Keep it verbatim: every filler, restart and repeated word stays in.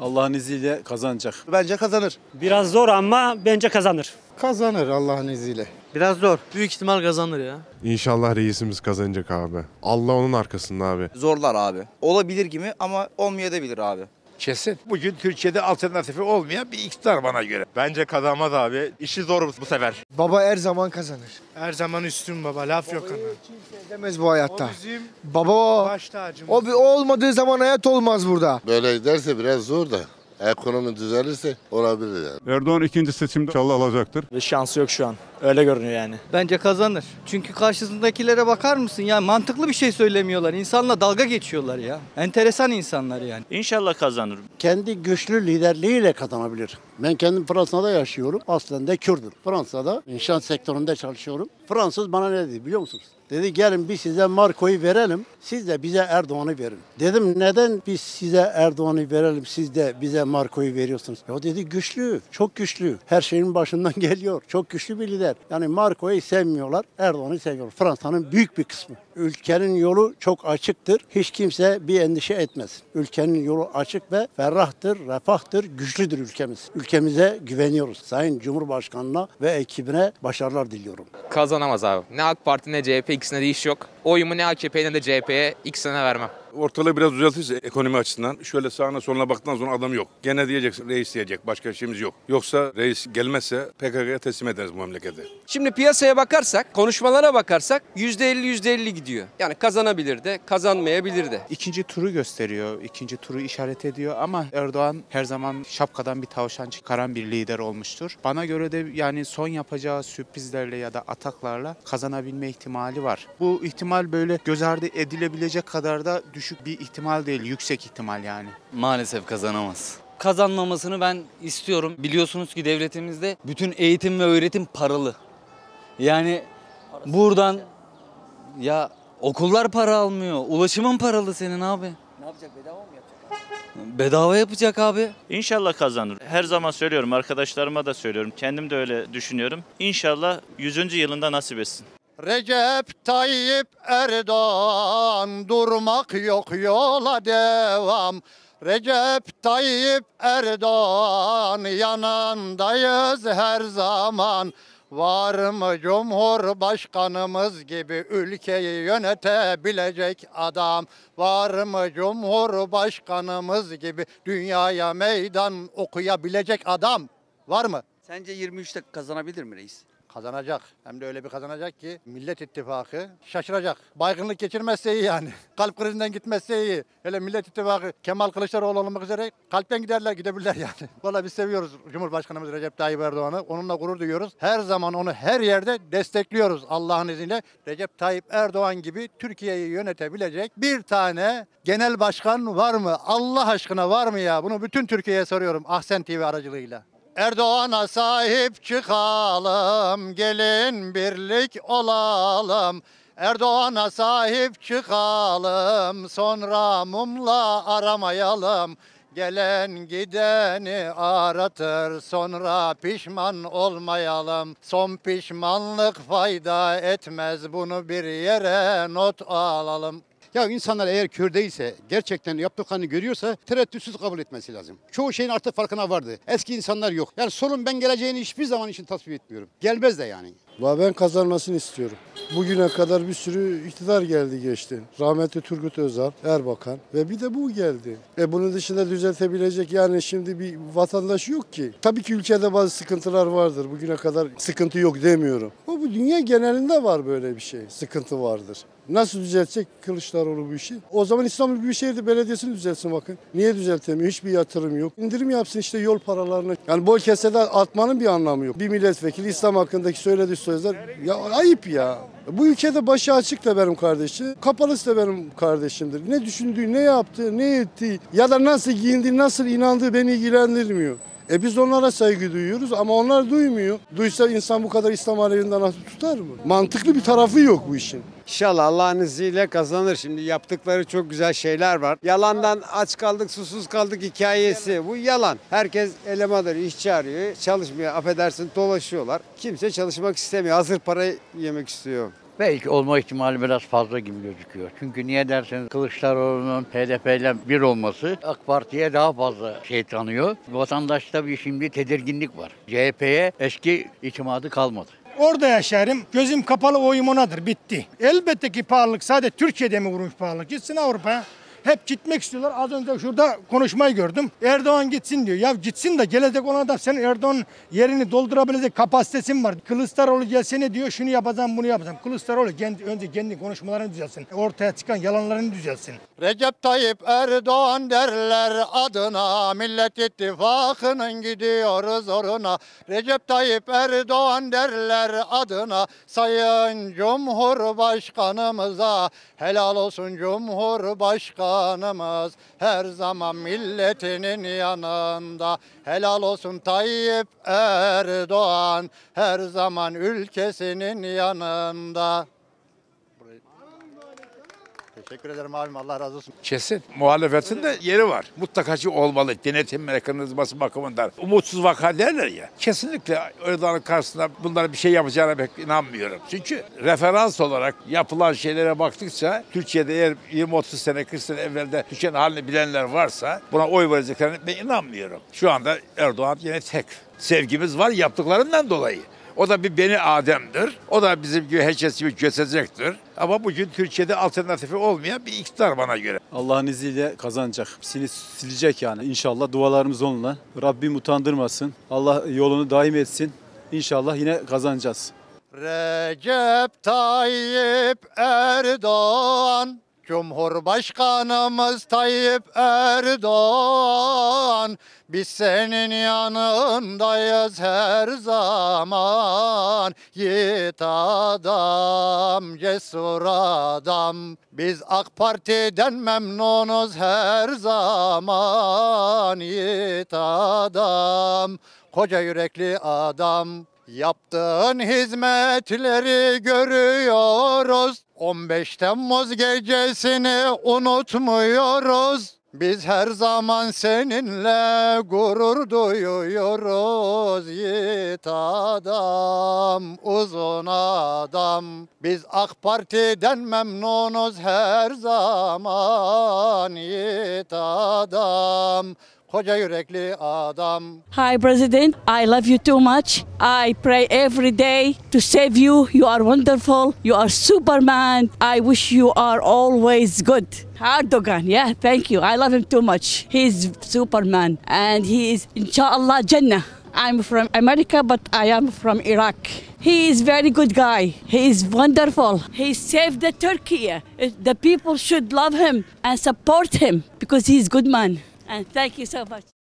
Allah'ın izniyle kazanacak. Bence kazanır. Biraz zor ama bence kazanır. Kazanır Allah'ın izniyle. Biraz zor. Büyük ihtimal kazanır ya. İnşallah reisimiz kazanacak abi. Allah onun arkasında abi. Zorlar abi. Olabilir gibi ama olmayabilir abi. Kesin. Bugün Türkiye'de alternatifi olmayan bir iktidar bana göre. Bence kazanmaz abi. İşi zor bu sefer. Baba her zaman kazanır. Her zaman üstün baba. Laf yok ona. Kimse edemez bu hayatta. O bizim Baba o. baş tacımız. O, o olmadığı zaman hayat olmaz burada. Böyle giderse biraz zor da ekonomi düzelirse olabilir yani. Erdoğan ikinci seçimde inşallah alacaktır. Ve şansı yok şu an. Öyle görünüyor yani. Bence kazanır. Çünkü karşısındakilere bakar mısın ya, mantıklı bir şey söylemiyorlar. İnsanla dalga geçiyorlar ya. Enteresan insanlar yani. İnşallah kazanır. Kendi güçlü liderliğiyle kazanabilir. Ben kendim Fransa'da yaşıyorum. Aslen de Kürdüm. Fransa'da inşaat sektöründe çalışıyorum. Fransız bana ne dedi biliyor musunuz? Dedi gelin biz size Marco'yu verelim, siz de bize Erdoğan'ı verin. Dedim neden biz size Erdoğan'ı verelim, siz de bize Marco'yu veriyorsunuz? Ya dedi güçlü, çok güçlü. Her şeyin başından geliyor. Çok güçlü bir lider. Yani Marco'yu sevmiyorlar, Erdoğan'ı seviyorlar. Fransa'nın büyük bir kısmı. Ülkenin yolu çok açıktır. Hiç kimse bir endişe etmez. Ülkenin yolu açık ve ferrahtır, refahtır, güçlüdür ülkemiz. Ülkemize güveniyoruz. Sayın Cumhurbaşkanı'na ve ekibine başarılar diliyorum. Kazanamaz abi. Ne AK Parti ne C H P, ikisine de iş yok. Oyumu ne A K P'ye ne de C H P'ye ikisine vermem. Ortalığı biraz düzeltirse ekonomi açısından şöyle sağına soluna baktıktan sonra adam yok. Gene diyeceksin reis diyecek. Başka şeyimiz yok. Yoksa reis gelmezse P K K'ya teslim ederiz bu memleketi. Şimdi piyasaya bakarsak, konuşmalara bakarsak yüzde elli yüzde elli gidiyor. Yani kazanabilir de, kazanmayabilir de. İkinci turu gösteriyor, ikinci turu işaret ediyor ama Erdoğan her zaman şapkadan bir tavşan çıkaran bir lider olmuştur. Bana göre de yani son yapacağı sürprizlerle ya da ataklarla kazanabilme ihtimali var. Bu ihtimal böyle göz ardı edilebilecek kadar da düşük bir ihtimal değil, yüksek ihtimal yani. Maalesef kazanamaz. Kazanmamasını ben istiyorum. Biliyorsunuz ki devletimizde bütün eğitim ve öğretim paralı. Yani buradan ya okullar para almıyor. Ulaşımın paralı senin abi. Ne yapacak, bedava mı yapacak? Bedava yapacak abi. İnşallah kazanır. Her zaman söylüyorum, arkadaşlarıma da söylüyorum. Kendim de öyle düşünüyorum. İnşallah yüzüncü yılında nasip etsin. Recep Tayyip Erdoğan durmak yok yola devam. Recep Tayyip Erdoğan yanındayız her zaman. Var mı Cumhurbaşkanımız gibi ülkeyi yönetebilecek adam? Var mı Cumhurbaşkanımız gibi dünyaya meydan okuyabilecek adam? Var mı? Sence yirmi üçte kazanabilir mi reis? Kazanacak. Hem de öyle bir kazanacak ki Millet İttifakı şaşıracak. Baygınlık geçirmezse iyi yani. Kalp krizinden gitmezse iyi. Hele Millet İttifakı Kemal Kılıçdaroğlu olmak üzere kalpten giderler gidebilirler yani. Vallahi biz seviyoruz Cumhurbaşkanımız Recep Tayyip Erdoğan'ı. Onunla gurur duyuyoruz. Her zaman onu her yerde destekliyoruz Allah'ın izniyle. Recep Tayyip Erdoğan gibi Türkiye'yi yönetebilecek bir tane genel başkan var mı? Allah aşkına var mı ya? Bunu bütün Türkiye'ye soruyorum Ahsen T V aracılığıyla. Erdoğan'a sahip çıkalım, gelin birlik olalım. Erdoğan'a sahip çıkalım, sonra mumla aramayalım. Gelen gideni aratır, sonra pişman olmayalım. Son pişmanlık fayda etmez, bunu bir yere not alalım. Ya insanlar eğer kör değilse, gerçekten yaptıklarını görüyorsa tereddütsüz kabul etmesi lazım. Çoğu şeyin artık farkına vardı. Eski insanlar yok. Yani sorun ben geleceğini hiçbir zaman için tasvip etmiyorum. Gelmez de yani. Ben kazanmasını istiyorum. Bugüne kadar bir sürü iktidar geldi geçti. Rahmetli Turgut Özal, Erbakan ve bir de bu geldi. E bunun dışında düzeltebilecek yani şimdi bir vatandaş yok ki. Tabii ki ülkede bazı sıkıntılar vardır. Bugüne kadar sıkıntı yok demiyorum. Ama bu dünya genelinde var böyle bir şey. Sıkıntı vardır. Nasıl düzeltecek Kılıçdaroğlu bu işi? O zaman İstanbul Büyükşehir Belediyesi'ni düzeltsin bakın. Niye düzeltemiyor? Hiçbir yatırım yok. İndirim yapsın işte yol paralarını. Yani bol kesede atmanın bir anlamı yok. Bir milletvekili İslam hakkındaki söylediği sözler ya ayıp ya. Bu ülkede başı açık da benim kardeşim, kapalısı da benim kardeşimdir. Ne düşündüğü, ne yaptığı, ne ettiği ya da nasıl giyindiği, nasıl inandığı beni ilgilendirmiyor. E biz onlara saygı duyuyoruz ama onlar duymuyor. Duysa insan bu kadar İslam aleyhinden nasıl tutar mı? Mantıklı bir tarafı yok bu işin. İnşallah Allah'ın izniyle kazanır. Şimdi yaptıkları çok güzel şeyler var. Yalandan aç kaldık, susuz kaldık hikayesi. Bu yalan. Herkes elemadır, işçi arıyor. Çalışmıyor, affedersin dolaşıyorlar. Kimse çalışmak istemiyor. Hazır para yemek istiyor. Belki olma ihtimali biraz fazla gibi gözüküyor. Çünkü niye derseniz Kılıçdaroğlu'nun H D P ile bir olması AK Parti'ye daha fazla şey tanıyor. Vatandaşta bir şimdi tedirginlik var. C H P'ye eski itimadı kalmadı. Orada yaşarım. Gözüm kapalı, oyum onadır. Bitti. Elbette ki pahalılık sadece Türkiye'de mi vurmuş pahalılık? Gitsin Avrupa'ya. Hep gitmek istiyorlar. Az önce şurada konuşmayı gördüm. Erdoğan gitsin diyor. Ya gitsin de gelecek olan adam senin Erdoğan'ın yerini doldurabilecek kapasitesin var. Kılıçdaroğlu gelsene diyor, şunu yapacağım, bunu yapacağım. Kılıçdaroğlu kendi, önce kendi konuşmalarını düzelsin. Ortaya çıkan yalanlarını düzelsin. Recep Tayyip Erdoğan derler adına, Millet İttifakı'nın gidiyoruz oruna. Recep Tayyip Erdoğan derler adına, Sayın Cumhurbaşkanımıza helal olsun Cumhurbaşkanı. Başkanımız her zaman milletinin yanında. Helal olsun Tayyip Erdoğan, her zaman ülkesinin yanında. Teşekkür ederim abim, Allah razı olsun. Kesin muhalefetin de yeri var. Mutlaka olmalı denetim mekanizması bakımından. Umutsuz vaka derler ya. Kesinlikle Erdoğan'ın karşısında bunlara bir şey yapacağına pek inanmıyorum. Çünkü referans olarak yapılan şeylere baktıkça Türkiye'de eğer yirmi otuz sene kırk sene evvelde Türkiye'nin halini bilenler varsa buna oy vereceklerine ben inanmıyorum. Şu anda Erdoğan yine tek. Sevgimiz var yaptıklarından dolayı. O da bir beni Adem'dir. O da bizim gibi herkes gibi göçecektir. Ama bugün Türkiye'de alternatifi olmayan bir iktidar bana göre. Allah'ın izniyle kazanacak. Seni silecek yani. İnşallah dualarımız onunla. Rabbim utandırmasın. Allah yolunu daim etsin. İnşallah yine kazanacağız. Recep Tayyip Erdoğan, Cumhurbaşkanımız Tayyip Erdoğan, biz senin yanındayız her zaman. Yiğit adam, cesur adam, biz AK Parti'den memnunuz her zaman. Yiğit adam, koca yürekli adam, yaptığın hizmetleri görüyoruz. on beş Temmuz gecesini unutmuyoruz. Biz her zaman seninle gurur duyuyoruz. Yiğit adam, uzun adam, biz AK Parti'den memnunuz her zaman. Yiğit adam, koca yürekli adam. Hi President, I love you too much. I pray every day to save you. You are wonderful. You are Superman. I wish you are always good. Erdogan, yeah, thank you. I love him too much. He's Superman and he is inshallah Jannah. I'm from America but I am from Iraq. He is very good guy. He is wonderful. He saved the Turkey. The people should love him and support him because he is good man. And thank you so much.